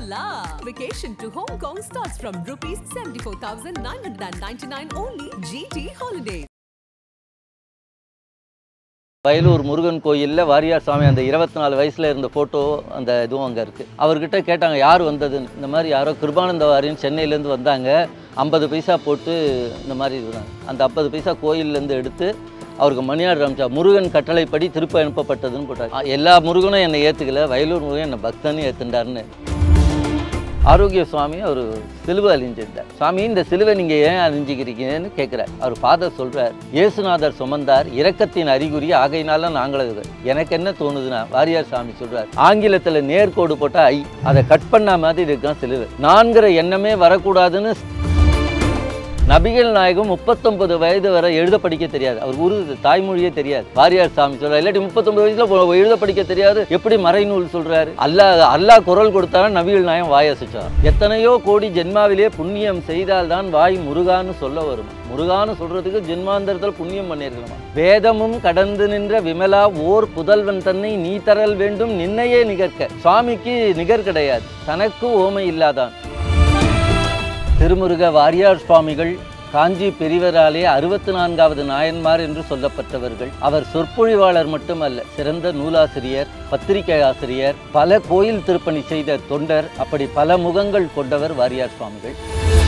la! Vacation to Hong Kong starts from rupees 74,999 only. GT Holiday. Vayalur Murugan கோயிலில் வாரியார் சாமி அந்த 24 வயசில் இருந்த ஃபோட்டோ அந்த இதுவும் அங்கே இருக்குது. அவர்கிட்ட கேட்டாங்க யார் வந்ததுன்னு. இந்த மாதிரி யாரோ கிருபானந்த வாரின்னு சென்னையிலேருந்து வந்தாங்க, 50 பைசா போட்டு இந்த மாதிரி இருந்தாங்க. அந்த 50 பைசா கோயிலேருந்து எடுத்து அவருக்கு மணியாடு ராமிச்சா முருகன் கட்டளைப்படி திருப்பி அனுப்பப்பட்டதுன்னு போட்டாங்க. எல்லா முருகனும் என்னை ஏற்றுக்கல, வயலூர் முருகன் என்னை பக்தன்னு ஏற்றுண்டாருன்னு. ஆரோக்கிய சுவாமி அவர் சிலுவை அழிஞ்சிருந்தார். சுவாமி இந்த சிலுவை நீங்கள் ஏன் அழிஞ்சிக்கிறீங்கன்னு கேட்குறார். அவர் ஃபாதர் சொல்கிறார், இயேசுநாதர் சுமந்தார், இரக்கத்தின் அறிகுறி, ஆகையினால நாங்களது. எனக்கு என்ன தோணுதுன்னா, வாரியார் சாமி சொல்கிறார், ஆங்கிலத்தில் நேர்கோடு போட்டால் ஐ, அதை கட் பண்ண மாதிரி இருக்கான் சிலுவை. நான்கிற எண்ணமே வரக்கூடாதுன்னு நபிகள் நாயகம் 39 வயது வரை எழுத படிக்க தெரியாது. அவர் உருது தாய்மொழியே தெரியாது. வாரியார் சாமி சொல்றாரு, இல்லாட்டி 39 வயசுல எழுத படிக்க தெரியாது, எப்படி மறைநூல் சொல்றாரு? அல்லாஹ் குரல் கொடுத்தாலும் நபிகள் நாயகம் வாய் அசைச்சார். எத்தனையோ கோடி ஜென்மாவிலே புண்ணியம் செய்தால்தான் வாய் முருகான்னு சொல்ல வரும். முருகான்னு சொல்றதுக்கு ஜென்மாந்தரத்தில் புண்ணியம் பண்ணியிருக்கணுமா? வேதமும் கடந்து நின்ற விமலா ஓர் புதல்வன் தன்னை நீ தரல் வேண்டும் நின்னையே நிகர்க்க. சுவாமிக்கு நிகர் கிடையாது, தனக்கு ஓமை இல்லாதான். திருமுருக வாரியார் சுவாமிகள் காஞ்சி பெரியவராலே 64வது நாயன்மார் என்று சொல்லப்பட்டவர்கள். அவர் சொற்பொழிவாளர் மட்டுமல்ல, சிறந்த நூலாசிரியர், பத்திரிகை ஆசிரியர், பல கோயில் திருப்பணி செய்த தொண்டர், அப்படி பல முகங்கள் கொண்டவர் வாரியார் சுவாமிகள்.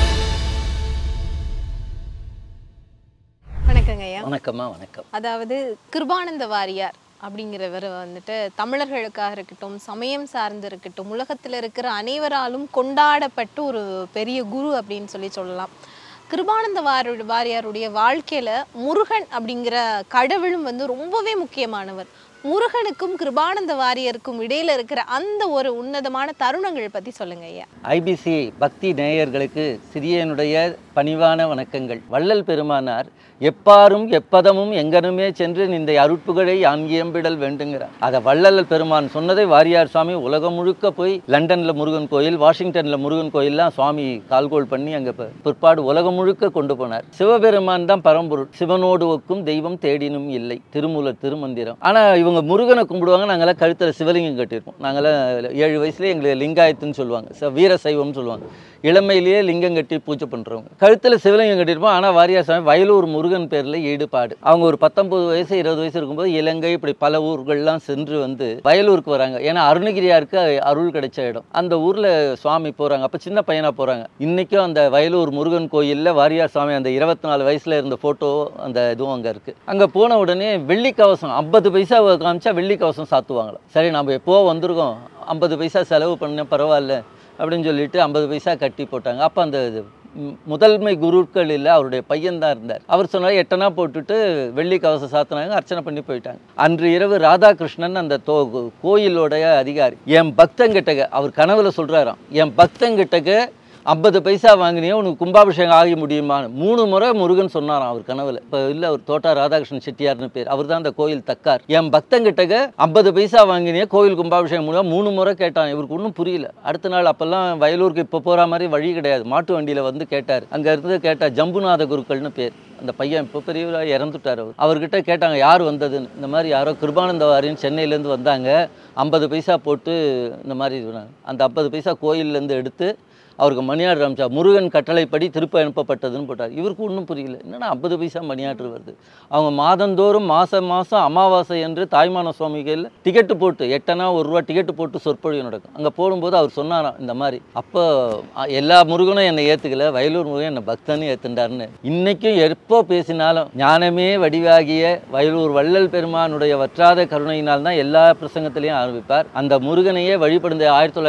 வணக்கங்க ஐயா. வணக்கம்மா. வணக்கம். அதாவது கிருபானந்த வாரியார் அப்படிங்கிறவர் வந்துட்டு தமிழர்களுக்காக இருக்கட்டும், சமயம் சார்ந்து இருக்கட்டும், உலகத்தில் இருக்கிற அனைவராலும் கொண்டாடப்பட்ட ஒரு பெரிய குரு அப்படின்னு சொல்லலாம். கிருபானந்த வாரியாருடைய வாழ்க்கையில முருகன் அப்படிங்கிற கடவுளும் ரொம்பவே முக்கியமானவர். முருகனுக்கும் கிருபானந்த வாரியாருக்கும் இடையில இருக்கிற அந்த ஒரு உன்னதமான தருணங்கள் பத்தி சொல்லுங்க ஐயா. ஐபிசி பக்தி நேயர்களுக்கு சிறியனுடைய பணிவான வணக்கங்கள். வள்ளல் பெருமானார் எப்பாரும் எப்பதமும் எங்கனுமே சென்று இந்த அருட்புகழை இயம்பிடல் வேண்டுங்கிறார். அதை வள்ளல் பெருமான் சொன்னதை வாரியார் சுவாமி உலகம் முழுக்க போய் லண்டன்ல முருகன் கோயில், வாஷிங்டன்ல முருகன் கோயில்லாம் சுவாமி கால்கோள் பண்ணி அங்கே பிற்பாடு உலகம் முழுக்க கொண்டு போனார். சிவபெருமான் தான் பரம்பொருள், சிவனோடு ஒக்கும் தெய்வம் தேடினும் இல்லை, திருமூலர் திருமந்திரம். ஆனால் இவங்க முருகனை கும்பிடுவாங்க, நாங்களாம் கழுத்தில் சிவலிங்கம் கட்டியிருப்போம். நாங்களாம் 7 வயசுலேயே எங்களுக்கு லிங்காயத்துன்னு சொல்லுவாங்க, வீர சைவம்னு சொல்லுவாங்க. இளமையிலேயே லிங்கம் கட்டி பூஜை பண்ணுறவங்க, கழுத்தில் சிவலிங்கம் கட்டியிருப்போம். ஆனால் வாரியார் சாமி வயலூர் முருகன் பேரில் ஈடுபாடு. அவங்க ஒரு 19 வயசு 20 வயசு இருக்கும்போது இலங்கை இப்படி பல ஊர்கள்லாம் சென்று வயலூருக்கு வராங்க. ஏன்னா அருணகிரியாருக்கு அருள் கிடைச்ச இடம். அந்த ஊரில் சுவாமி போகிறாங்க. அப்போ சின்ன பையனாக போகிறாங்க. இன்றைக்கும் அந்த வயலூர் முருகன் கோயிலில் வாரியார் சாமி அந்த 24 வயசில் இருந்த ஃபோட்டோ அந்த இதுவும் அங்கே இருக்குது. அங்கே போன உடனே வெள்ளி கவசம் 50 பைசா காமிச்சா வெள்ளி கவசம் சாத்துவாங்களாம். சரி நம்ம எப்போ வந்திருக்கோம், 50 பைசா செலவு பண்ண பரவாயில்ல அப்படின்னு சொல்லிட்டு 50 பைசா கட்டி போட்டாங்க. அப்போ அந்த முதன்மை குருக்கள் இல்லை, அவருடைய பையன்தான் இருந்தார். அவர் சொன்னார், 8 அணா போட்டுட்டு வெள்ளி கவசம் சாத்தினாங்க, அர்ச்சனை பண்ணி போயிட்டாங்க. அன்று இரவு ராதாகிருஷ்ணன் அந்த கோயிலோடைய அதிகாரி என் பக்தங்கிட்டக அவர் கனவுல சொல்றாராம், என் பக்தங்கிட்டக 50 பைசா வாங்கினியோ உனக்கு கும்பாபிஷேகம் ஆகி முடியுமான்னு 3 முறை முருகன் சொன்னாராம் அவர் கனவுல. இப்போ இல்லை, அவர் தோட்டா ராதாகிருஷ்ணன் செட்டியார்னு பேர், அவர் தான் அந்த கோயில் தக்கார். என் பக்தங்கிட்டக 50 பைசா வாங்கினியோ கோயில் கும்பாபிஷேகம் முடியும் 3 முறை கேட்டான். இவருக்கு ஒன்றும் புரியல. அடுத்த நாள் அப்பெல்லாம் வயலூருக்கு இப்போ போகிற மாதிரி வழி கிடையாது, மாட்டு வண்டியில் கேட்டார். அங்கே இருந்து கேட்டால் ஜம்புநாத குருக்கள்னு பேர். அந்த பையன் இப்போ பெரியவராக இறந்துட்டார். அவர்கிட்ட கேட்டாங்க யார் வந்ததுன்னு. இந்த மாதிரி யாரோ கிருபானந்த வாரின்னு சென்னையிலேருந்து வந்தாங்க, 50 பைசா போட்டு இந்த மாதிரி சொன்னாங்க. அந்த 50 பைசா கோயிலேருந்து எடுத்து அவருக்கு மணியாடு ராமிச்சா முருகன் கட்டளைப்படி திருப்பி அனுப்பப்பட்டதுன்னு போட்டார். இவருக்கு ஒன்றும் புரியல, என்னன்னா 50 பைசா மணியாற்று வருது. அவங்க மாதந்தோறும் மாதம் அமாவாசை என்று தாய்மான சுவாமிகள் டிக்கெட்டு போட்டு 8 அணா 1 ரூபா டிக்கெட்டு போட்டு சொற்பொழிவு நடக்கும். அங்கே போடும்போது அவர் சொன்னாராம் இந்த மாதிரி, அப்போ எல்லா முருகனும் என்னை ஏற்றுக்கல, வயலூர் முருகன் என்னை பக்தன்னு ஏற்றுண்டாருன்னு. இன்றைக்கும் எப்போ பேசினாலும் ஞானமே வடிவாகிய வயலூர் வள்ளல் பெருமானுடைய வற்றாத கருணையினால் தான் எல்லா பிரசங்கத்திலையும் ஆரம்பிப்பார். அந்த முருகனையே வழிபடுந்த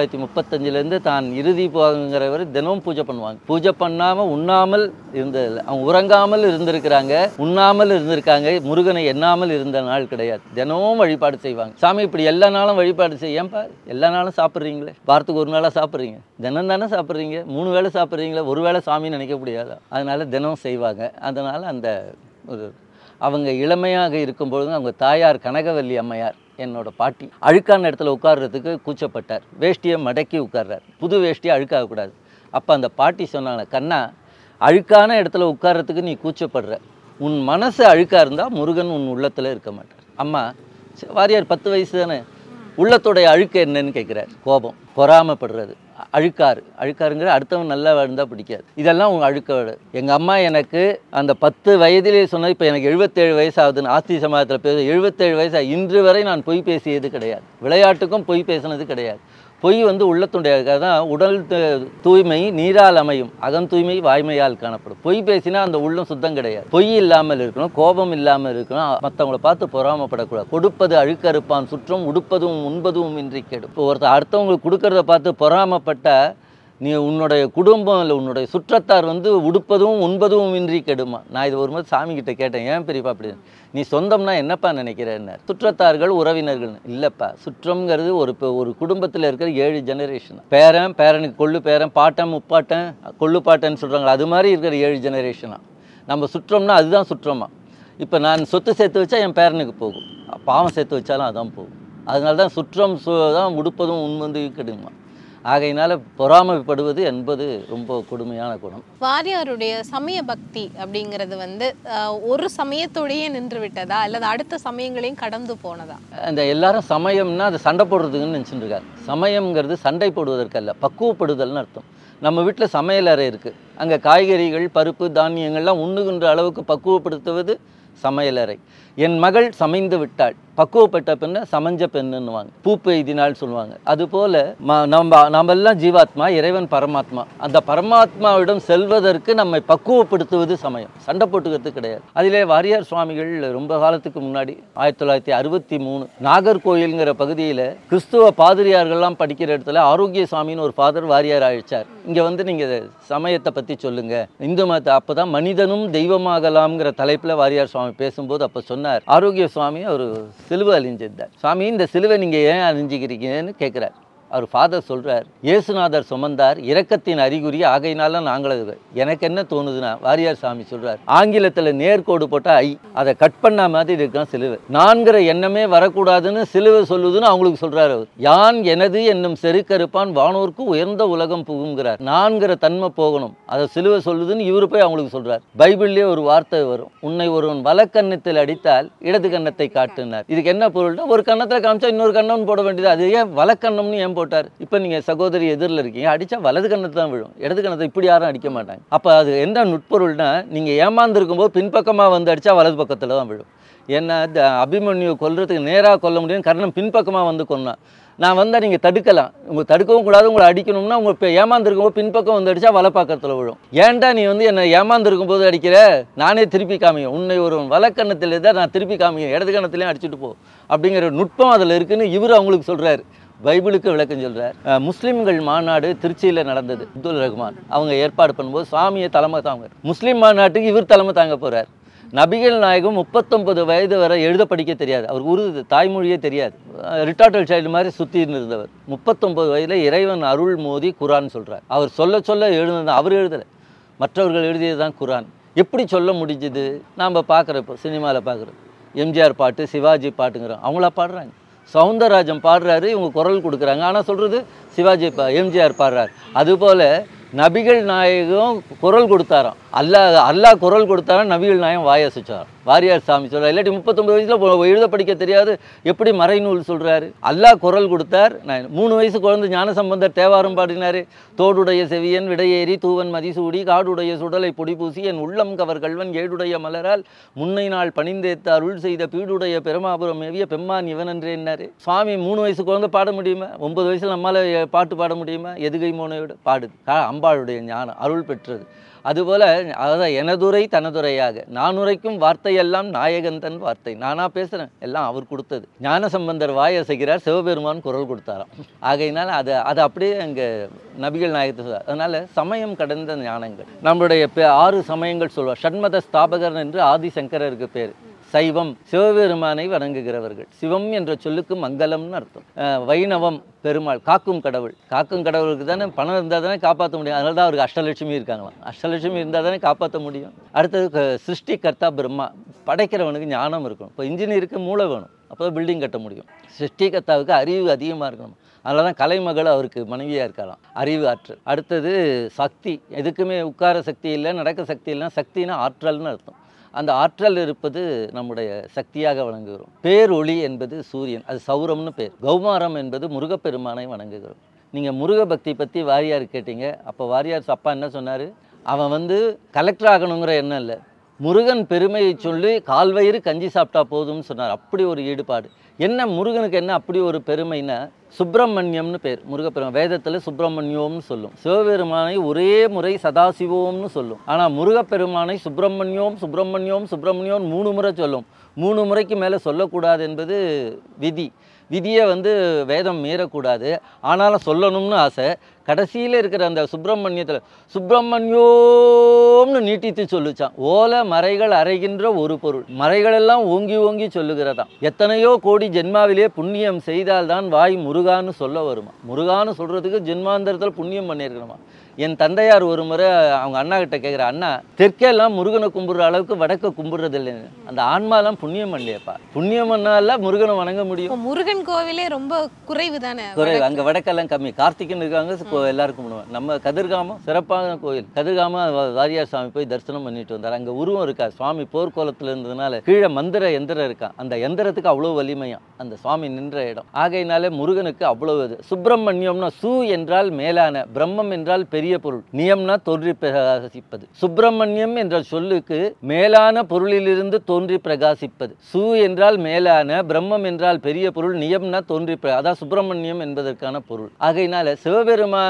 1935 தான் இறுதி போகிற தினமும் பூஜை பண்ணுவாங்க. பூஜை பண்ணாம உண்ணாமல் இருந்ததில்லை. அவங்க உறங்காமல் இருந்திருக்கிறாங்க, உண்ணாமல் இருந்திருக்காங்க. முருகனை எண்ணாமல் இருந்த நாள் கிடையாது. தினமும் வழிபாடு செய்வாங்க. சாமி இப்படி எல்லா நாளும் வழிபாடு செய்யப்பா, எல்லா நாளும் சாப்பிட்றீங்களே, வாரத்துக்கு 1 நாளாக சாப்பிட்றீங்க, தினம் தானே சாப்பிட்றீங்க, 3 வேளை சாப்பிட்றீங்களே, ஒரு வேளை சாமி நினைக்க முடியாதா? அதனால தினம் செய்வாங்க. அதனால அந்த ஒரு அவங்க இளமையாக இருக்கும்பொழுது அவங்க தாயார் கனகவல்லி அம்மையார், என்னோட பாட்டி, அழுக்கான இடத்துல உட்கார்றதுக்கு கூச்சப்பட்டார். வேஷ்டியை மடக்கி உட்கார்றார். புது வேஷ்டியை அழுக்காகக்கூடாது. அப்போ அந்த பாட்டி சொன்னாங்க, கண்ணா, அழுக்கான இடத்துல உட்கார்றதுக்கு நீ கூச்சப்படுற, உன் மனசு அழுக்காக இருந்தால் முருகன் உன் உள்ளத்தில் இருக்க மாட்டார். அம்மா வாரியார் 10 வயசு தானே, உள்ளத்துடைய அழுக்கு என்னன்னு கேட்குறாரு. கோபம், பொறாமைப்படுறது, அழுக்காருங்கிற அடுத்தவன் நல்லா வாழ்ந்தால் பிடிக்காது. இதெல்லாம் உங்கள் அழுக்கோடு. எங்கள் அம்மா எனக்கு அந்த 10 வயதிலே சொன்னது, இப்போ எனக்கு 77 வயசு ஆகுதுன்னு ஆஸ்தி சமாதத்தில் பேச 77 வயசு இன்று வரை நான் பொய் பேசியது கிடையாது. விளையாட்டுக்கும் பொய் பேசினது கிடையாது. பொய் உள்ளத்துடைய தான். உடல் தூய்மை நீரால் அமையும், அகம் தூய்மை வாய்மையால் காணப்படும். பொய் பேசினா அந்த உள்ளம் சுத்தம் கிடையாது. பொய் இல்லாமல் இருக்கணும், கோபம் இல்லாமல் இருக்கணும், மற்றவங்களை பார்த்து பொறாமப்படக்கூடாது. கொடுப்பது அழுக்கறுப்பான் சுற்றம், உடுப்பதும் உண்பதும் இன்றி கெடும். இப்போ ஒருத்தர் அடுத்தவங்களுக்கு கொடுக்கறத பார்த்து பொறாமப்பட்ட நீ உன்னுடைய குடும்பம் இல்லை உன்னுடைய சுற்றத்தார் உடுப்பதும் உண்பதும் இன்றி கெடுமா. நான் இது ஒரு மாதிரி சாமிக்கிட்ட கேட்டேன், ஏன் பெரியப்பா அப்படி நீ சொந்தம்னா என்னப்பா நினைக்கிறேன்னு. சுற்றத்தார்கள் உறவினர்கள் இல்லைப்பா. சுற்றம்ங்கிறது ஒரு குடும்பத்தில் இருக்கிற 7 ஜெனரேஷன். பேரனுக்கு கொள்ளு பேரன், பாட்டன் முப்பாட்டன் கொள்ளு பாட்டன்னு சொல்கிறாங்களா, அது மாதிரி இருக்கிற 7 ஜெனரேஷனாக நம்ம சுற்றம்னா அதுதான் சுற்றமா. இப்போ நான் சொத்து சேர்த்து வச்சா என் பேரனுக்கு போகும், பாவம் சேர்த்து வச்சாலும் அதான் போகும். அதனால தான் சுற்றம் தான் உடுப்பதும் உண்பது கெடுமா. ஆகையினால பொறாமைப்படுவது என்பது ரொம்ப கொடுமையான குணம். வாரியாருடைய சமய பக்தி அப்படிங்கிறது ஒரு சமயத்தோடையே நின்று விட்டதா அல்லது அடுத்த சமயங்களையும் கடந்து போனதா? அந்த எல்லாரும் சமயம்னா அது சண்டை போடுறதுக்குன்னு நினச்சிட்டு இருக்காங்க. சமயம்ங்கிறது சண்டை போடுவதற்கு அல்ல, பக்குவப்படுதல்னு அர்த்தம். நம்ம வீட்டில் சமையல் அறை இருக்குது, அங்கே காய்கறிகள் பருப்பு தானியங்கள்லாம் உண்ணுகின்ற அளவுக்கு பக்குவப்படுத்துவது சமையலறை. என் மகள் சமைந்து விட்டாள், பக்குவப்பட்ட பெண்ணை சமைஞ்ச பெண்ணுன்னுவாங்க, பூப்பு எய்தினாள் சொல்லுவாங்க. அதுபோல் நம்ம எல்லாம் ஜீவாத்மா, இறைவன் பரமாத்மா. அந்த பரமாத்மாவிடம் செல்வதற்கு நம்மை பக்குவப்படுத்துவது சமயம், சண்டை போட்டுக்கிறது கிடையாது. அதிலே வாரியார் சுவாமிகள் ரொம்ப காலத்துக்கு முன்னாடி 1963 நாகர்கோயில்ங்கிற பகுதியில் கிறிஸ்துவ பாதிரியார்கள்லாம் படிக்கிற இடத்துல ஆரோக்கிய சுவாமின்னு ஒரு ஃபாதர் வாரியார் அழைச்சார். இங்கே நீங்கள் சமயத்தை பற்றி சொல்லுங்கள், இந்து மதத்தை. அப்போ தான் மனிதனும் தெய்வமாகலாம்ங்கிற தலைப்பில் வாரியார் சுவாமி பேசும்போது அப்போ சொன்னார், ஆரோக்கிய சுவாமி ஒரு சிலுவை அழிஞ்சிருந்தார். சுவாமி இந்த சிலுவை நீங்கள் ஏன் அழிஞ்சிக்கிறீங்கன்னு கேட்குறார். அவர் ஃபாதர் சொல்கிறார், இயேசுநாதர் சுமந்தார், இரக்கத்தின் அறிகுறி, ஆகையினால நாங்கள். எனக்கு என்ன தோணுதுன்னா, வாரியார் சாமி சொல்கிறார், ஆங்கிலத்தில் நேர்கோடு போட்டால் ஐ, அதை கட் பண்ண மாதிரி இருக்கான் சிலுவை. நான்கிற எண்ணமே வரக்கூடாதுன்னு சிலுவை சொல்லுதுன்னு அவங்களுக்கு சொல்கிறார். அவர் யான் எனது என்னும் செருக்கறுப்பான் வானோருக்கு உயர்ந்த உலகம் புகுங்கிறார். நான்கிற தன்மை போகணும், அதை சிலுவை சொல்லுதுன்னு இவரு போய் அவங்களுக்கு சொல்கிறார். பைபிள்லேயே ஒரு வார்த்தை வரும், உன்னை ஒருவன் வலக்கண்ணத்தில் அடித்தால் இடது கண்ணத்தை காட்டுனார். இதுக்கு என்ன பொருள்னா, ஒரு கண்ணத்தில் காமிச்சா இன்னொரு கண்ணம் போட வேண்டியது. அது ஏன் வலக்கண்ணம்னு ஏன் போட்டார்? இப்போ நீங்கள் சகோதரி எதிரில் இருக்கீங்க, அடித்தா வலது கண்ணத்தை தான் விழும், இடது கண்ணத்தை இப்படி யாரும் அடிக்க மாட்டாங்க. அப்போ அது என்ன நுட்பொருள்னா, நீங்கள் ஏமாந்துருக்கும் போது பின்பக்கமாக அடித்தா வலது பக்கத்தில் தான் விழும். ஏன்னா அபிமன்யு கொல்றதுக்கு நேராக கொல்ல முடியும், கர்ணன் பின்பக்கமாக கொன்னான். நான் வந்தால் நீங்கள் தடுக்கலாம், உங்களுக்கு தடுக்கவும் கூடாது. உங்களை அடிக்கணும்னா உங்கள் இப்போ ஏமாந்துருக்கும் போது பின்பக்கம் அடித்தா வலப்பக்கத்தில் விழும். ஏன்டா நீ என்னை ஏமாந்துருக்கும் போது அடிக்கிற, நானே திருப்பி காமிங்க, உன்னை ஒரு வலக்கண்ணத்தில் தான் நான் திருப்பி காமிங்க, இடது கண்ணத்துலேயும் அடிச்சுட்டு போ அப்படிங்கிற நுட்பம் அதில் இருக்குன்னு இவர் அவங்களுக்கு சொல்கிறார். பைபிளுக்கு விளக்கம் சொல்கிறார். முஸ்லீம்கள் மாநாடு திருச்சியில் நடந்தது. அப்துல் ரஹ்மான் அவங்க ஏற்பாடு பண்ணும்போது சுவாமியை தலைமை தாங்க, முஸ்லீம் மாநாட்டுக்கு இவர் தலைமை தாங்க போகிறார். நபிகள் நாயகம் 39 வயது வரை எழுத படிக்க தெரியாது, அவருக்கு உருது தாய்மொழியே தெரியாது, ரிட்டார்டல் சைல்டு மாதிரி சுற்றி இருந்தவர். 39 வயதில் இறைவன் அருள் மோதி குரான் சொல்கிறார். அவர் சொல்ல சொல்ல எழுதுனது அவர் எழுதலை, மற்றவர்கள் எழுதியது தான் குரான். எப்படி சொல்ல முடிஞ்சுது? நாம் பார்க்குறப்போ சினிமாவில் பார்க்குறோம், எம்ஜிஆர் பாட்டு சிவாஜி பாட்டுங்கிறோம், அவங்களா பாடுறாங்க. சவுந்தரராஜன் பாடுறாரு, இவங்க குரல் கொடுக்குறாங்க, ஆனால் சொல்கிறது சிவாஜி எம்ஜிஆர் பாடுறார். அதுபோல் நபிகள் நாயகம் குரல் கொடுத்தாராம், அல்லாஹ் குரல் கொடுத்தாராம், நபிகள் நாயகம் வாயசிச்சார். வாரியார் சாமி சொல்கிறார், இல்லாட்டி 39 வயசில் எழுத படிக்க தெரியாது, எப்படி மறைநூல் சொல்கிறாரு? அல்லாஹ் குரல் கொடுத்தார். 3 வயசு குழந்தை ஞானசம்பந்தர் தேவாரம் பாடினார். தோடுடைய செவியன் விடையேறி தூவன் மதிசூடி காடுடைய சுடலை பொடிபூசி என் உள்ளம் கவர் கல்வன் ஏடுடைய மலரால் முன்னை நாள் பணிந்தேத்த அருள் செய்த பீடுடைய பெருமாபுரம் மேவிய பெம்மான் இவனன்றேன்னாரு. சுவாமி 3 வயசு குழந்தை பாட முடியுமா? 9 வயசில் நம்மளால் பாட்டு பாட முடியுமா? எதுகை மோனையோடு பாடுது, அம்பாளுடைய ஞானம் அருள் பெற்றது. அதுபோல் அதான் எனதுரை தனதுரையாக நான் உரைக்கும் வார்த்தையெல்லாம் நாயகன் தன் வார்த்தை, நானாக பேசுகிறேன், எல்லாம் அவர் கொடுத்தது. ஞானசம்பந்தர் வாயசைகிறார், சிவபெருமான் குரல் கொடுத்தாராம். ஆகையினால் அது அப்படியே அங்கே நபிகள் நாயகத்தை சொல்வார். அதனால் சமயம் கடந்த ஞானங்கள் நம்மளுடைய 6 சமயங்கள் சொல்வார். ஷண்மத ஸ்தாபகர் என்று ஆதிசங்கரருக்கு பேர். சைவம் சிவபெருமானை வணங்குகிறவர்கள், சிவம் என்ற சொல்லுக்கு மங்களம்னு அர்த்தம். வைணவம் பெருமாள் காக்கும் கடவுள், காக்கும் கடவுளுக்கு தானே பணம் இருந்தால் தானே காப்பாற்ற முடியும், அதனால தான் அவருக்கு அஷ்டலட்சுமி இருக்காங்களாம். அஷ்டலட்சுமி இருந்தால் தானே காப்பாற்ற முடியும். அடுத்தது சிருஷ்டிகர்த்தா பிரம்மா, படைக்கிறவனுக்கு ஞானம் இருக்கணும். இப்போ இன்ஜினியருக்கு மூளை வேணும், அப்போ தான் பில்டிங் கட்ட முடியும். சிருஷ்டிகர்த்தாவுக்கு அறிவு அதிகமாக இருக்கணும், அதனால தான் கலைமகள் அவருக்கு மனைவியாக இருக்கலாம், அறிவு ஆற்றல். அடுத்தது சக்தி, எதுக்குமே உட்கார சக்தி இல்லை, நடக்க சக்தி இல்லைன்னா சக்தினா ஆற்றல்னு அர்த்தம். அந்த ஆற்றல் இருப்பது நம்முடைய சக்தியாக வணங்குகிறோம். பேரொளி என்பது சூரியன், அது சௌரம்னு பேர். கௌமாரம் என்பது முருகப்பெருமானை வணங்குகிறோம். நீங்கள் முருக பக்தி பற்றி வாரியார் கேட்டீங்க. அப்போ வாரியார் அப்பா என்ன சொன்னார்? அவன் கலெக்டர் ஆகணுங்கிற எண்ணம் இல்லை, முருகன் பெருமையை சொல்லி கால்வயிறு கஞ்சி சாப்பிட்டா போதும்னு சொன்னார். அப்படி ஒரு ஈடுபாடு. என்ன முருகனுக்கு என்ன அப்படி ஒரு பெருமைன்னா, சுப்பிரமணியம்னு பேர் முருகப்பெருமான். வேதத்தில் சுப்பிரமணியம்னு சொல்லும். சிவபெருமானை ஒரே முறை சதாசிவம்னு சொல்லும். ஆனால் முருகப்பெருமானை சுப்பிரமணியம் சுப்பிரமணியம் சுப்பிரமணியம் 3 முறை சொல்லும். 3 முறைக்கு மேலே சொல்லக்கூடாது என்பது விதி. விதியை வேதம் மீறக்கூடாது, ஆனாலும் சொல்லணும்னு ஆசை. கடைசியில் இருக்கிற அந்த சுப்பிரமணியத்தில் சுப்பிரமணியோம்னு நீட்டித்து சொல்லுச்சான். ஓலை மறைகள் அறைகின்ற ஒரு பொருள். மறைகளெல்லாம் ஓங்கி ஓங்கி சொல்லுகிறதாம். எத்தனையோ கோடி ஜென்மாவிலே புண்ணியம் செய்தால்தான் வாய் முருகான்னு சொல்ல வருமா. முருகான்னு சொல்கிறதுக்கு ஜென்மாந்தரத்தில் புண்ணியம் பண்ணியிருக்கணுமா. என் தந்தையார் ஒரு முறை அவங்க அண்ணா கிட்ட கேட்குற, அண்ணா தெற்கெல்லாம் முருகனை கும்பிட்ற அளவுக்கு வடக்க கும்பிட்றது இல்லைன்னு. அந்த ஆன்மாலாம் புண்ணியம் பண்ணலையப்பா. புண்ணியம் பண்ணால முருகனை வணங்க முடியும். முருகன் கோவிலே ரொம்ப குறைவு தானே. குறைவு. அங்கே வடக்கெல்லாம் கம்மி. கார்த்திகன் இருக்காங்க, எல்லாருக்கும் பண்ணுவாங்க. நம்ம கதிர்காமம் சிறப்பான கோயில். கதிர்காம வாரியார் சாமி போய் தரிசனம் பண்ணிட்டு வந்தார். அங்கே உருவம் இருக்கா, சுவாமி போர்க்கோலத்தில் இருந்ததுனால கீழே மந்திர எந்திரம் இருக்கா. அந்த எந்திரத்துக்கு அவ்வளோ வலிமையா அந்த சுவாமி நின்ற இடம். ஆகையினாலே முருகனுக்கு அவ்வளவு இது. சுப்பிரமணியம்னா சு என்றால் மேலான, பிரம்மம் என்றால் பெரிய பொருள், நியம்னா தோன்றி பிரகாசிப்பது. சுப்பிரமணியம் என்ற சொல்லுக்கு மேலான பொருளிலிருந்து தோன்றி பிரகாசிப்பது. சு என்றால் மேலான, பிரம்மம் என்றால் பெரிய பொருள், நியம்னா தோன்றி அதான் சுப்பிரமணியம் என்பதற்கான பொருள். ஆகையினால சிவபெருமான்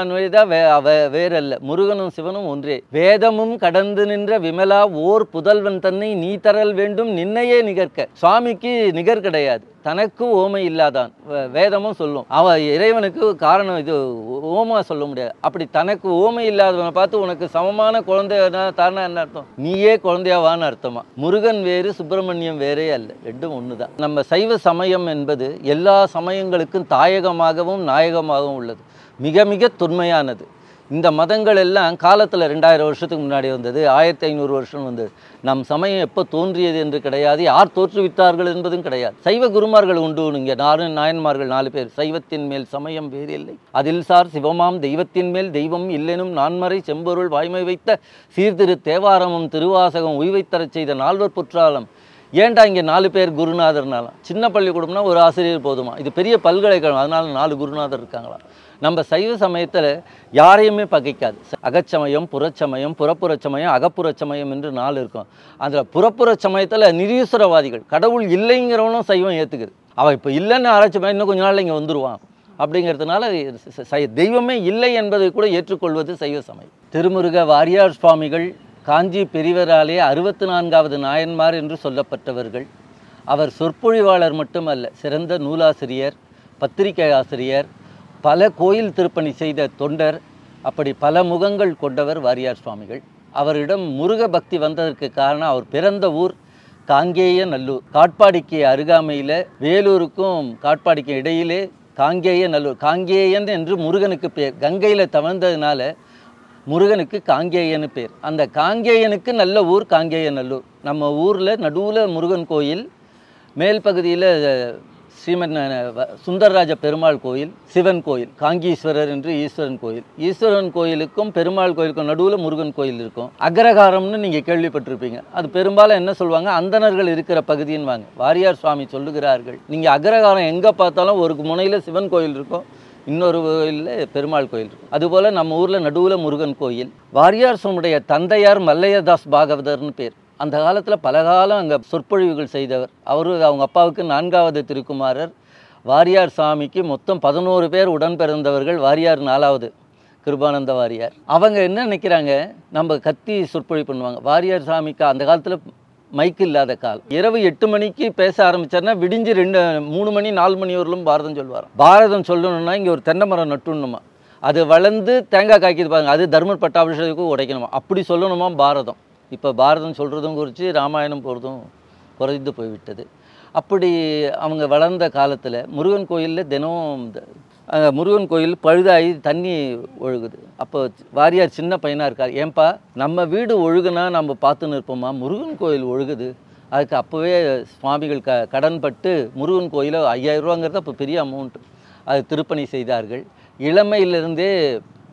வேறல்ல, முருகனும் சிவனும் ஒன்றே. வேதமும் கடந்து நின்ற விமலா ஓர் புதல்வன் தன்னை நீ தரல் வேண்டும் நின்னையே நிகர்க்க. சுவாமிக்கு நிகர் கிடையாது, தனக்கு ஓமை இல்லாதான். வேதமும் சொல்லும், இறைவனுக்கு காரணம் இது ஓமா சொல்ல முடியாது. அப்படி தனக்கு ஓமை இல்லாதவனை பார்த்து உனக்கு சமமான குழந்தையா தானே என்ன அர்த்தம்? நீயே குழந்தையாவான்னு அர்த்தமா. முருகன் வேறு, சுப்பிரமணியம் வேறே அல்ல, ரெண்டும் ஒண்ணுதான். நம்ம சைவ சமயம் என்பது எல்லா சமயங்களுக்கும் தாயகமாகவும் நாயகமாகவும் உள்ளது. மிக மிக தொன்மையானது. இந்த மதங்கள் எல்லாம் காலத்தில் 2000 வருஷத்துக்கு முன்னாடி வந்தது, 1500 வருஷம் வந்தது. நம் சமயம் எப்போ தோன்றியது என்று கிடையாது, யார் தோற்றுவித்தார்கள் என்பதும் கிடையாது. சைவ குருமார்கள் உண்டு. இங்கே நாயன்மார்கள் 4 பேர். சைவத்தின் மேல் சமயம் வேறு இல்லை, அதில் சார் சிவமாம் தெய்வத்தின் மேல் தெய்வம் இல்லெனும் நான்மறை செம்பொருள் வாய்மை வைத்த சீர்திரு தேவாரமும் திருவாசகம் உய்வைத்தரச் செய்த 4வர் புற்றாலம். ஏன்டா இங்கே 4 பேர் குருநாதர்னாலாம்? சின்ன பள்ளிக்கூடம்னா ஒரு ஆசிரியர் போதுமா? இது பெரிய பல்கலைக்கழகம், அதனால 4 குருநாதர் இருக்காங்களா? நம்ம சைவ சமயத்தில் யாரையுமே பகைக்காது. அகச்சமயம், புறச்சமயம், புறப்புறச்சமயம், அகப்புறச்சமயம் என்று 4 இருக்கும். அதில் புறப்புற சமயத்தில் நிரீஸ்வரவாதிகள், கடவுள் இல்லைங்கிறவனும் சைவம் ஏற்றுக்குது. அவன் இப்போ இல்லைன்னு ஆராய்ச்சி பண்ணி இன்னும் கொஞ்ச நாள் இங்கே வந்துடுவான் அப்படிங்கிறதுனால தெய்வமே இல்லை என்பதை கூட ஏற்றுக்கொள்வது சைவ சமயம். திருமுருக வாரியார் சுவாமிகள் காஞ்சி பெரியவராலே 64வது நாயன்மார் என்று சொல்லப்பட்டவர்கள். அவர் சொற்பொழிவாளர் மட்டுமல்ல, சிறந்த நூலாசிரியர், பத்திரிகை ஆசிரியர், பல கோயில் திருப்பணி செய்த தொண்டர். அப்படி பல முகங்கள் கொண்டவர் வாரியார் சுவாமிகள். அவரிடம் முருக பக்தி வந்ததற்கு காரணம் அவர் பிறந்த ஊர் காங்கேய நல்லூர். காட்பாடிக்கு அருகாமையில், வேலூருக்கும் காட்பாடிக்கும் இடையிலே காங்கேய நல்லூர். காங்கேயன் என்று முருகனுக்கு பேர். கங்கையில் தவழ்ந்ததுனால முருகனுக்கு காங்கேயன்னு பேர். அந்த காங்கேயனுக்கு நல்ல ஊர் காங்கேய நல்லூர். நம்ம ஊரில் நடுவில் முருகன் கோயில், மேல் பகுதியில் ஸ்ரீமன் சுந்தரராஜ பெருமாள் கோயில், சிவன் கோயில், காங்கீஸ்வரர் என்று ஈஸ்வரன் கோயில். ஈஸ்வரன் கோயிலுக்கும் பெருமாள் கோயிலுக்கும் நடுவில் முருகன் கோயில் இருக்கும். அக்ரகாரம்னு நீங்கள் கேள்விப்பட்டிருப்பீங்க. அது பெரும்பாலும் என்ன சொல்லுவாங்க, அந்தணர்கள் இருக்கிற பகுதின்னு வாங்க. வாரியார் சுவாமி சொல்லுகிறார்கள், நீங்கள் அக்ரகாரம் எங்கே பார்த்தாலும் ஒரு முனையில் சிவன் கோயில் இருக்கும், இன்னொரு கோயிலில் பெருமாள் கோயில் இருக்கும். அதுபோல் நம்ம ஊரில் நடுவில் முருகன் கோயில். வாரியார் சுவாமியுடைய தந்தையார் மல்லையதாஸ் பாகவதர்னு பேர். அந்த காலத்தில் பல காலம் அங்கே சொற்பொழிவுகள் செய்தவர். அவங்க அப்பாவுக்கு 4வது திருக்குமாரர். வாரியார் சாமிக்கு மொத்தம் 11 பேர் உடன் பிறந்தவர்கள். வாரியார் 4வது கிருபானந்த வாரியார். அவங்க என்ன நினைக்கிறாங்க, நம்ம கத்தி சொற்பொழிவு பண்ணுவாங்க. வாரியார் சாமிக்கு அந்த காலத்தில் மைக்கு இல்லாத காலம். இரவு 8 மணிக்கு பேச ஆரம்பித்தார்னா விடிஞ்சு 3 மணி 4 மணி வரலும் பாரதம் சொல்லுவார். பாரதம் சொல்லணும்னா இங்கே ஒரு தென்னை மரம் நட்டுணுமா, அது வளர்ந்து தேங்காய் காய்க்கிது பாருங்க, அது தர்மர் பட்டாபிஷேகத்துக்கு உடைக்கணுமா, அப்படி சொல்லணுமா பாரதம். இப்போ பாரதம் சொல்கிறதும் குறித்து ராமாயணம் போகிறதும் குறைந்து போய்விட்டது. அப்படி அவங்க வளர்ந்த காலத்தில் முருகன் கோயிலில் தினம் முருகன் கோயில் பழுதாகி தண்ணி ஒழுகுது. அப்போ வாரியார் சின்ன பையனாக இருக்கார். ஏன்பா நம்ம வீடு ஒழுகுனா நம்ம பார்த்துன்னு இருப்போமா, முருகன் கோயில் ஒழுகுது. அதுக்கு அப்போவே சுவாமிகள் கடன்பட்டு முருகன் கோயிலை 5000 ரூபாங்கிறது அப்போ பெரிய அமௌண்ட்டு, அது திருப்பணி செய்தார்கள். இளமையிலிருந்தே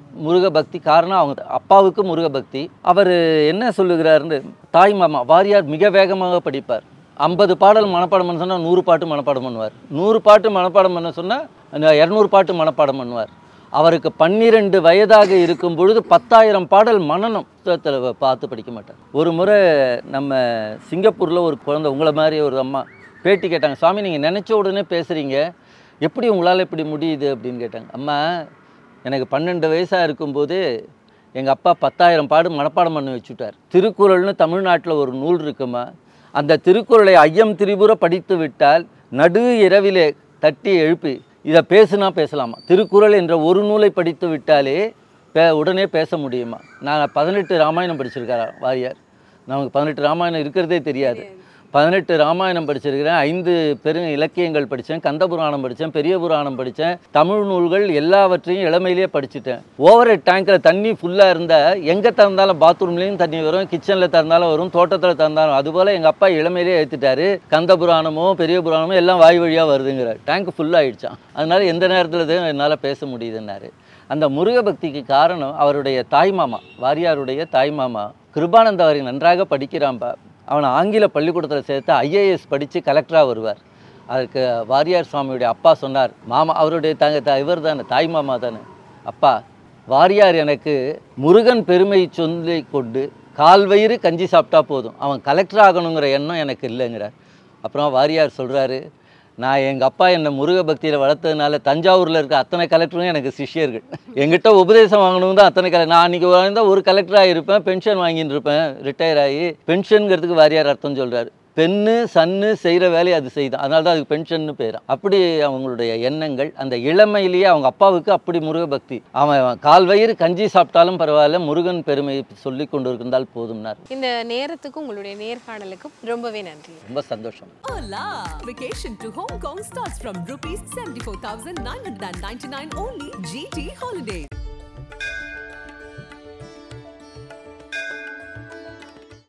முருக பக்தி. காரணம் அவங்க அப்பாவுக்கு முருக பக்தி. அவர் என்ன சொல்லுகிறாருன்னு, தாய் மாமா வாரியார் மிக வேகமாக படிப்பார். 50 பாடல் மனப்பாடம் பண்ண சொன்னால் 100 பாட்டு மனப்பாடம் பண்ணுவார். 100 பாட்டு மனப்பாடம் பண்ண சொன்னால் 200 பாட்டு மனப்பாடம் பண்ணுவார். அவருக்கு 12 வயதாக இருக்கும் பொழுது 10,000 பாடல் மனனம் புத்தகத்தில் பார்த்து படிக்க மாட்டார். ஒரு முறை நம்ம சிங்கப்பூரில் ஒரு குழந்தை, உங்களை மாதிரி ஒரு அம்மா பேட்டி கேட்டாங்க, சாமி நீங்கள் நினச்ச உடனே பேசுகிறீங்க, எப்படி உங்களால் இப்படி முடியுது அப்படின்னு கேட்டாங்க. அம்மா, எனக்கு 12 வயசாக இருக்கும்போது எங்கள் அப்பா 10,000 பாடு மனப்பாடம் பண்ணி வச்சுட்டார். திருக்குறள்னு தமிழ்நாட்டில் ஒரு நூல் இருக்குமா, அந்த திருக்குறளை ஐயம் திரிபுர படித்து விட்டால் நடு இரவிலே தட்டி எழுப்பி இதை பேசுனா பேசலாமா, திருக்குறள் என்ற ஒரு நூலை படித்து விட்டாலே உடனே பேச முடியுமா. நான் 18 ராமாயணம் படிச்சிருக்காரா வாரியார். நமக்கு 18 ராமாயணம் இருக்கிறதே தெரியாது. 18 ராமாயணம் படிச்சிருக்கிறேன், 5 இலக்கியங்கள் படித்தேன், கந்த புராணம் படித்தேன், பெரிய புராணம் படித்தேன், தமிழ் நூல்கள் எல்லாவற்றையும் இளமையிலேயே படிச்சுட்டேன். ஓவர் டேங்கில் தண்ணி ஃபுல்லாக இருந்தால் எங்கே திறந்தாலும் பாத்ரூம்லேயும் தண்ணி வரும், கிச்சனில் திறந்தாலும் வரும், தோட்டத்தில் திறந்தாலும். அதுபோல் எங்கள் அப்பா இளமையிலே ஏற்றுட்டார். கந்த புராணமோ பெரிய புராணமோ எல்லாம் வாய் வழியாக வருதுங்கிறார். டேங்க் ஃபுல்லாகிடுச்சான். அதனால் எந்த நேரத்தில் தான் என்னால் பேச முடியுதுன்னாரு. அந்த முருக பக்திக்கு காரணம் அவருடைய தாய்மாமா, வாரியாருடைய தாய்மாமா கிருபானந்த வாரி நன்றாக படிக்கிறான்பா, அவனை ஆங்கில பள்ளிக்கூடத்தில் சேர்த்து IAS படித்து கலெக்டராக வருவார். அதுக்கு வாரியார் சுவாமியுடைய அப்பா சொன்னார், மாமா அவருடைய இவர் தானே, தாய் மாமா தானே, அப்பா வாரியார் எனக்கு முருகன் பெருமை சொல்லி கொண்டு கால்வயிறு கஞ்சி சாப்பிட்டா போதும், அவன் கலெக்டர் ஆகணுங்கிற எண்ணம் எனக்கு இல்லைங்கிறார். அப்புறம் வாரியார் சொல்கிறாரு, நான் எங்கள் அப்பா என்னை முருக பக்தியில் வளர்த்ததுனால தஞ்சாவூரில் இருக்க அத்தனை கலெக்டரும் எனக்கு சிஷ்யர்கள். எங்கிட்ட உபதேசம் வாங்கணும் தான் அத்தனை நான் அன்றைக்கி வாழ்ந்தால் ஒரு கலெக்டராக இருப்பேன், பென்ஷன் வாங்கிட்டு இருப்பேன், ரிட்டையர் ஆகி. பென்ஷனுங்கிறதுக்கு வாரியார் அர்த்தம் சொல்கிறார். பெண்ணு சன்னு செய்கிற வேலையை அது செய்தான், அதனால தான் அதுக்கு பென்ஷன்னு பேரான். அப்படி அவங்களுடைய எண்ணங்கள் அந்த இளமையிலேயே அவங்க அப்பாவுக்கு அப்படி முருக பக்தி. அவன் கால்வயிறு கஞ்சி சாப்பிட்டாலும் பரவாயில்ல, முருகன் பெருமையை சொல்லி கொண்டு இருந்தால் போதும்னார். இந்த நேரத்துக்கும் உங்களுடைய நேர்காணலுக்கும் ரொம்பவே நன்றி. ரொம்ப சந்தோஷம். Hola! Vacation to Hong Kong starts from rupees 74,999 only. GT Holidays.